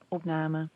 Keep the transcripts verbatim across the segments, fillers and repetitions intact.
opname.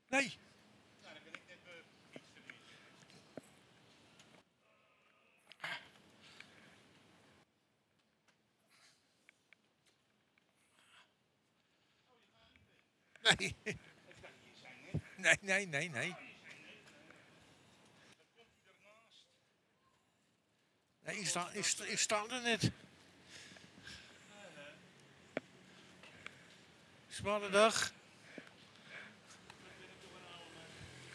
Nee. Nou, dan kan ik net uh, iets verdienen. Nee. Ik dacht, je zijn net. Nee, nee, nee, nee. Oh, je zijn net. Uh, dan komt hij ernaast. Nee, ik sta, ik, sta, ik sta er net. Zware dag. Wat ben ik toch een oude man.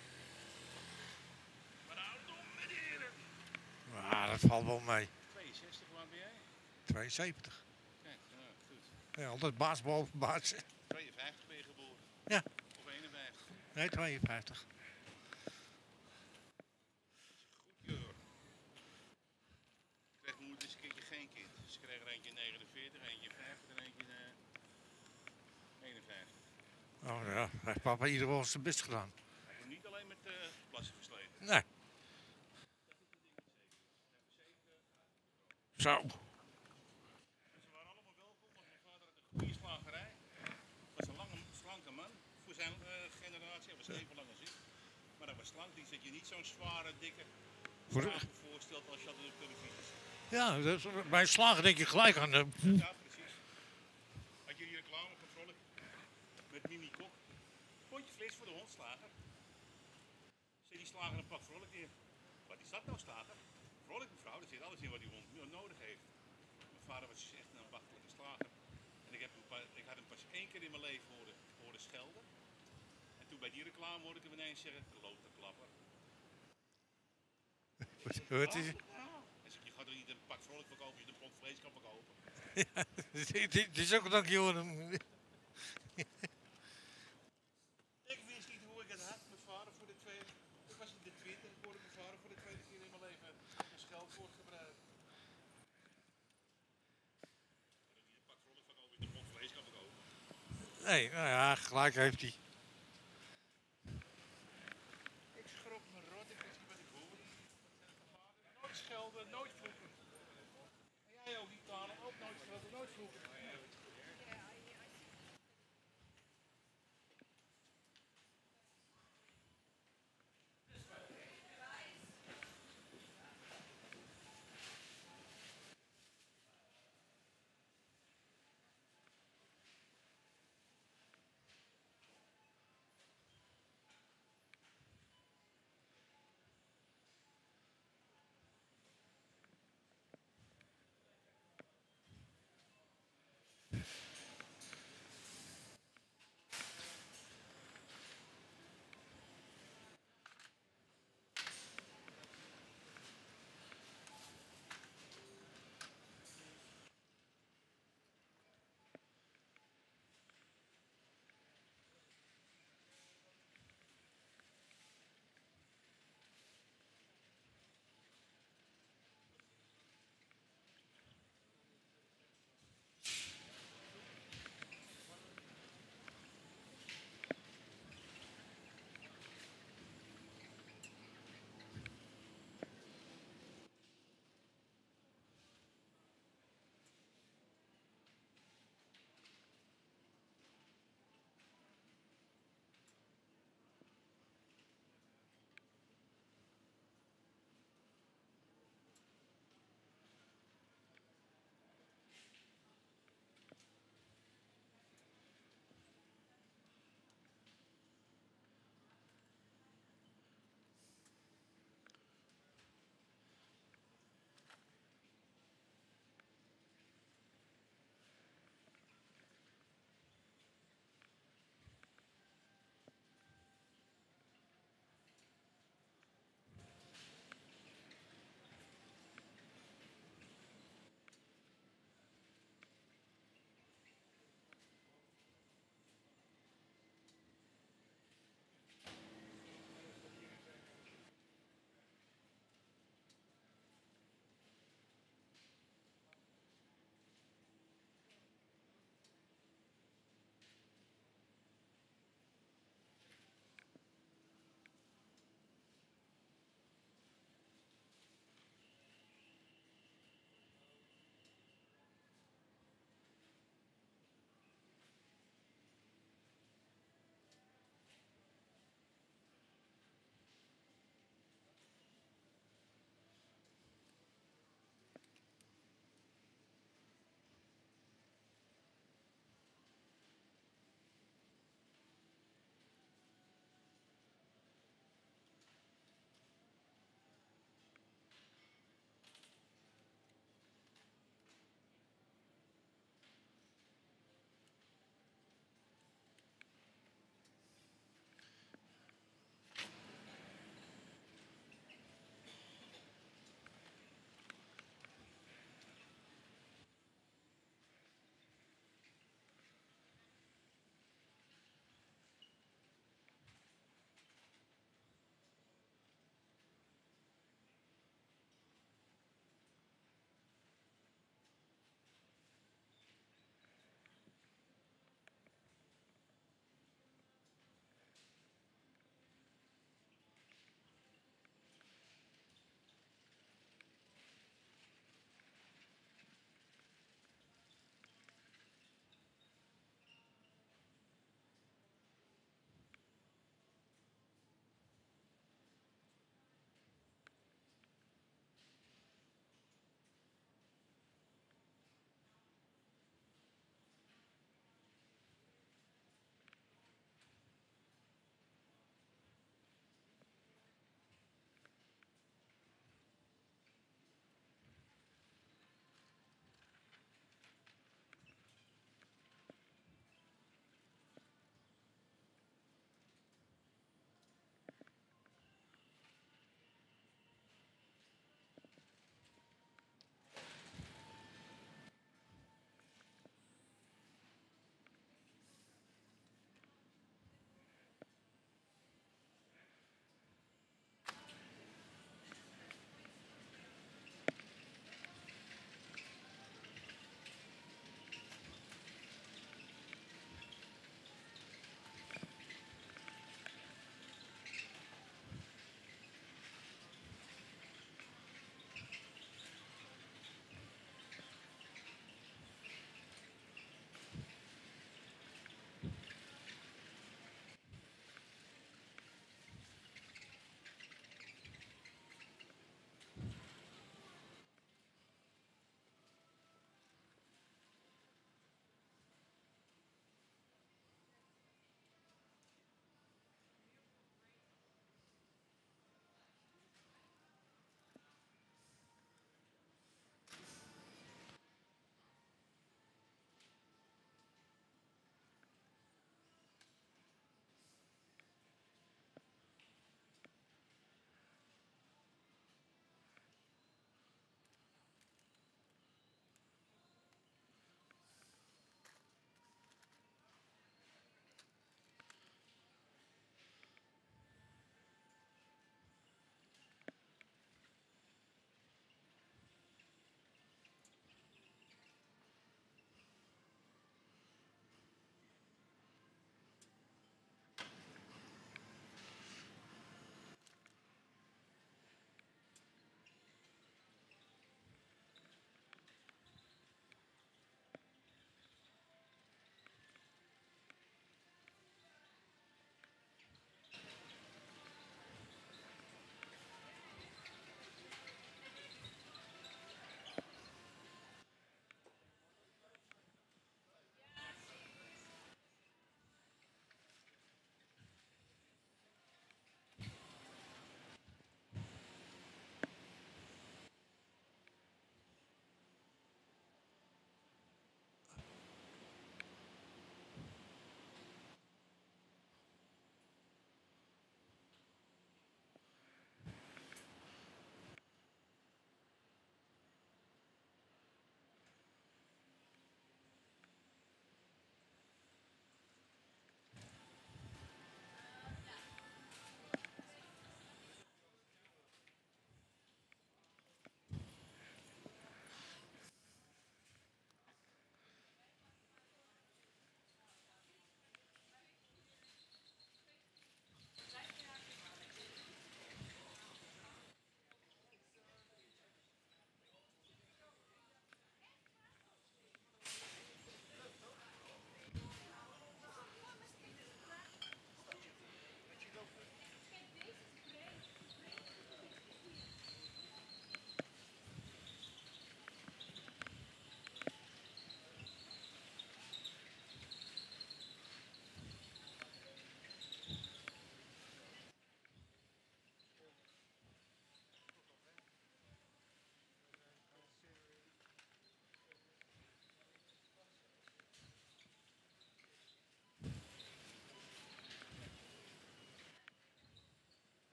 Maar oud om met heren. Ah, dat valt wel mee. tweeënzestig, waar ben jij? tweeënzeventig. Kijk, nou, goed. Ja, altijd baas boven baas. tweeënvijftig ben je geboren. Ja. Of eenenvijftig. Nee, tweeënvijftig. Goed, joh. Ik kreeg mijn moeder eens een keertje geen kind. Ze kreeg er eentje negenenveertig, eentje vijftig en eentje uh, eenenvijftig. Oh ja, heeft papa in ieder geval zijn best gedaan. Hij heeft niet alleen met uh, plassen versleten. Nee. Zo. En ze waren allemaal welkom, want mijn vader had een goede slagerij. Was een lange, slanke man voor zijn uh, generatie. Hij was even lang als ik. Maar hij was slank, die zet je niet zo'n zware, dikke slager voorstelt als je dat op televisie ziet. Ja, dat is, bij een slager denk je gelijk aan de... Ja, precies. Had je die reclame van Vrolijk met Mimi Kok? Pondje vlees voor de hondslager. Zet die slager een pak Vrolijk neer. Wat is dat nou, slager? Vrolijk, mevrouw, er zit alles in wat die hond nodig heeft. Mijn vader was echt een ambachtelijke slager. En ik, heb een paar, ik had hem pas één keer in mijn leven horen, horen schelden. En toen bij die reclame hoorde ik hem ineens zeggen, klote klapper. Wat is het? Hij zegt, je gaat er niet een pak Vrolijk verkopen als je een pond vlees kan verkopen. Ja, dit is ook een dankje hoor. Ik wist niet hoe ik het had. Mijn vader voor de tweede... Ik was in de twintig, ik hoorde mijn vader voor de tweede keer in mijn leven een scheldwoord gebruiken. Dat hij een pak Vrolijk verkopen als je een pond vlees kan verkopen. Nee, nou ja, gelijk heeft hij. Ik schrok me rot, ik wist niet wat ik hoorde. Nooit schelden, nooit vloeken. En jij ook niet, Talen, ook nooit schelden, nooit vloeken.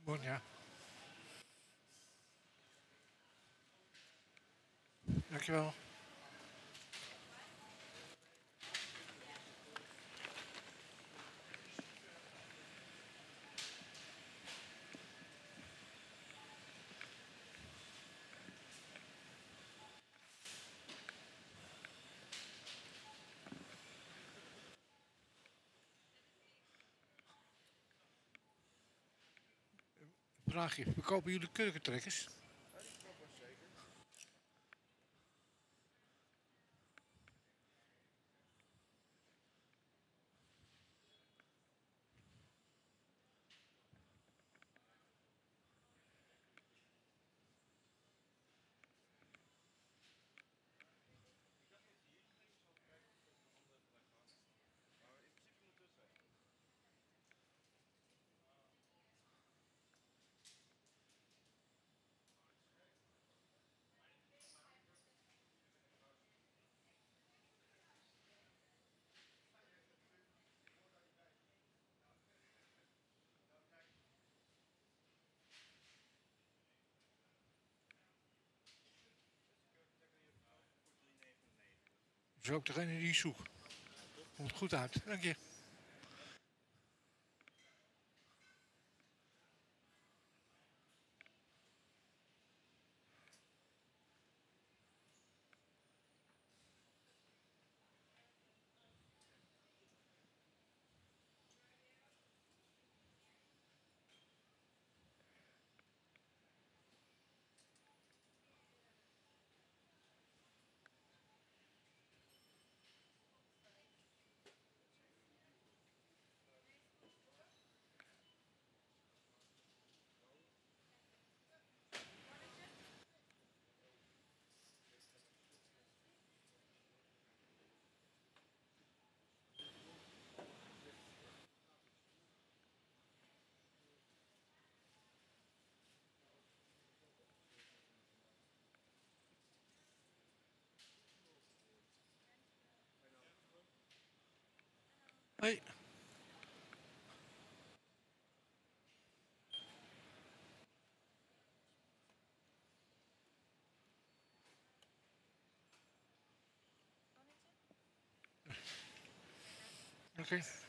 Bon, ja. Dankjewel. Vraagje, verkopen jullie kurkentrekkers? Dat is ook degene die ik zoek. Komt goed uit. Dank je. Hoi. Oké.